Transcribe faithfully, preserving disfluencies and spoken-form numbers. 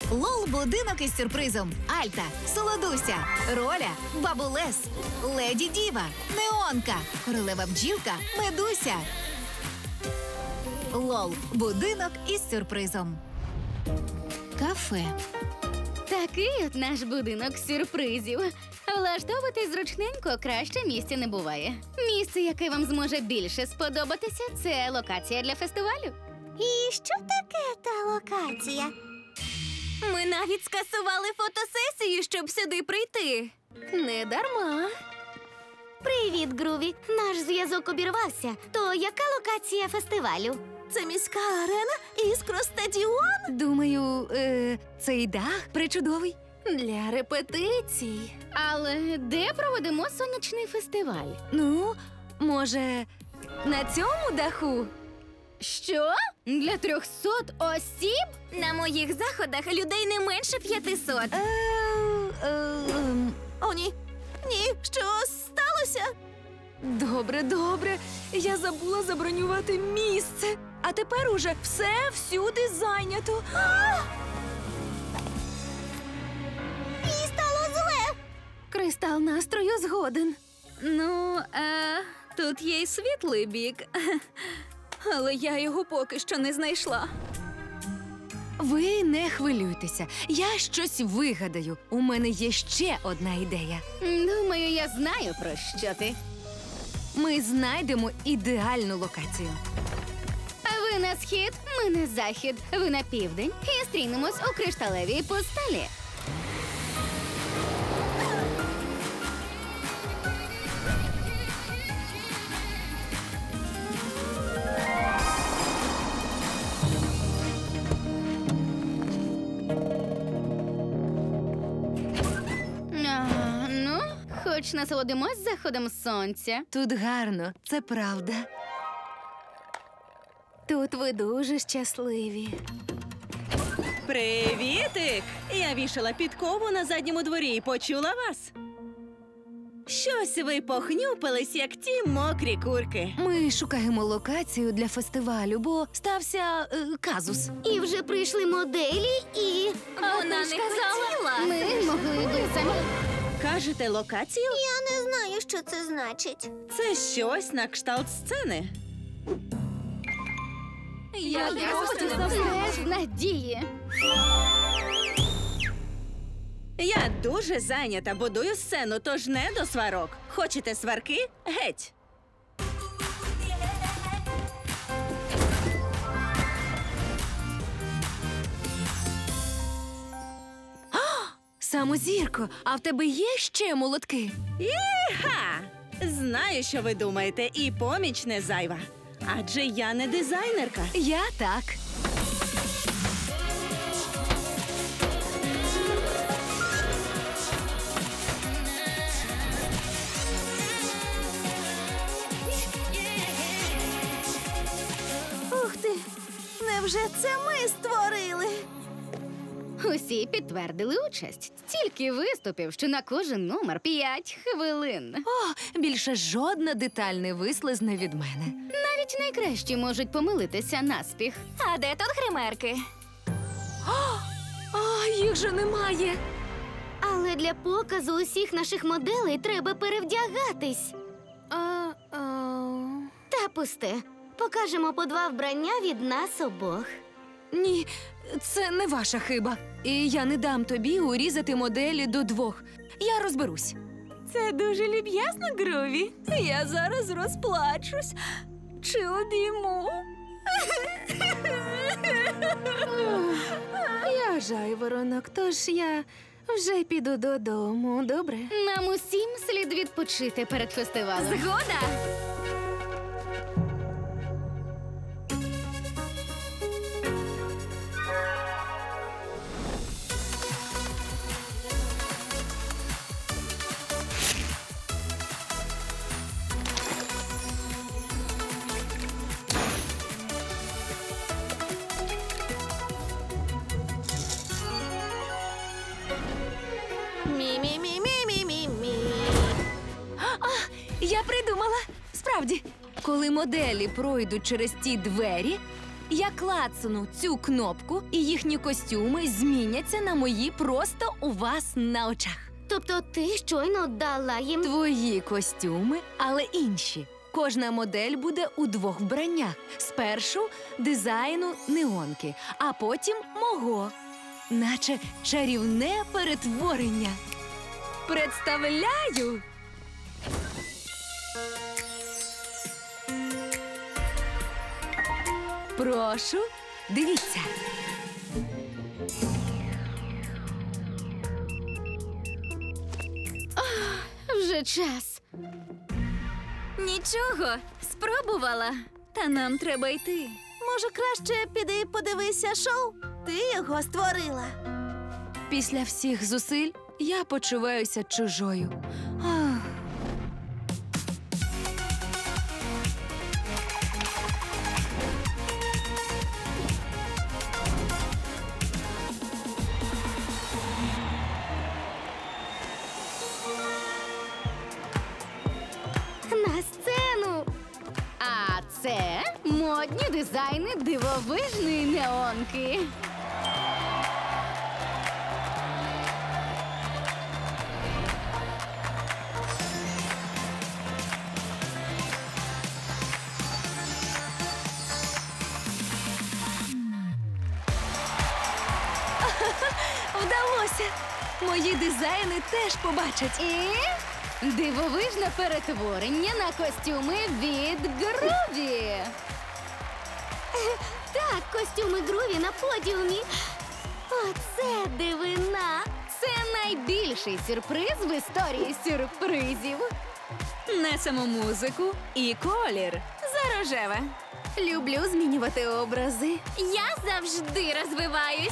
Лол – будинок із сюрпризом. Альта, Солодуся, Роля, Бабулес, Леді Діва, Неонка, Королева бджілка, Медуся. Лол – будинок із сюрпризом. Кафе. Такий от наш будинок сюрпризів. Влаштовуватись зручненько краще місця не буває. Місце, яке вам зможе більше сподобатися, це локація для фестивалю. І що таке та локація? Ми навіть скасували фотосесію, щоб сюди прийти. Не дарма. Привіт, Груві. Наш зв'язок обірвався. То яка локація фестивалю? Це міська арена Іскростадіон? Думаю, е, цей дах причудовий. Для репетицій. Але де проведемо сонячний фестиваль? Ну, може, на цьому даху? Що? Для трьохсот осіб? На моїх заходах людей не менше п'ятисот. Е, е, ем, О, ні. Ні, що сталося? Добре, добре. Я забула забронювати місце. А тепер уже все всюди зайнято. І стало зле. Кристал настрою згоден. Ну, е, тут є й світлий бік. Але я його поки що не знайшла. Ви не хвилюйтеся. Я щось вигадаю. У мене є ще одна ідея. Думаю, я знаю, про що ти. Ми знайдемо ідеальну локацію. Ви на схід, ми на захід. Ви на південь і стрінемось у кришталевій пустелі. А, ну, хоч насолодимось заходом сонця. Тут гарно, це правда. Тут ви дуже щасливі. Привітик! Я вішала підкову на задньому дворі і почула вас. Щось ви похнюпились, як ті мокрі курки. Ми шукаємо локацію для фестивалю, бо стався е, казус. І вже прийшли моделі, і... Вона не хотіла. Ми могли би самі. Кажете, локацію? Я не знаю, що це значить. Це щось на кшталт сцени. Я Теж надії. Я дуже зайнята, будую сцену, тож не до сварок. Хочете сварки? Геть! Самозірко, а в тебе є ще молотки? Іха! Знаю, що ви думаєте, і поміч не зайва. Адже я не дизайнерка. Я так. Ух ти! Невже це ми створили? Усі підтвердили участь. Стільки виступів, що на кожен номер п'ять хвилин. О, більше жодна деталь не вислизне від мене. Навіть найкращі можуть помилитися наспіх. А де тут гримерки? А, їх же немає. Але для показу усіх наших моделей треба перевдягатись. А, а... Та пусте. Покажемо по два вбрання від нас обох. Ні, це не ваша хиба. І я не дам тобі урізати моделі до двох. Я розберусь. Це дуже люб'язно, Груві. Я зараз розплачусь. Чи обійму? Я жайворонок, тож я вже піду додому, добре? Нам усім слід відпочити перед фестивалем. Згода! Мі-мі-мі-мі-мі-мі. Я придумала. Справді, коли моделі пройдуть через ті двері, Я клацну цю кнопку, і їхні костюми зміняться на мої просто у вас на очах. Тобто ти щойно дала їм. Твої костюми, але інші. Кожна модель буде у двох вбраннях. Спершу дизайну неонки, а потім мого. Наче чарівне перетворення. Представляю! Прошу, дивіться. Вже час. Нічого, спробувала. Та нам треба йти. Може, краще піди подивися шоу? Ти його створила. Після всіх зусиль я почуваюся чужою. Ах. На сцену! А це модні дизайни дивовижної неонки. Вдалося! Мої дизайни теж побачать. І дивовижне перетворення на костюми від Груві. Так, костюми Груві на подіумі. Оце дивина! Це найбільший сюрприз в історії сюрпризів. Несемо музику і колір за рожеве. Люблю змінювати образи. Я завжди розвиваюсь.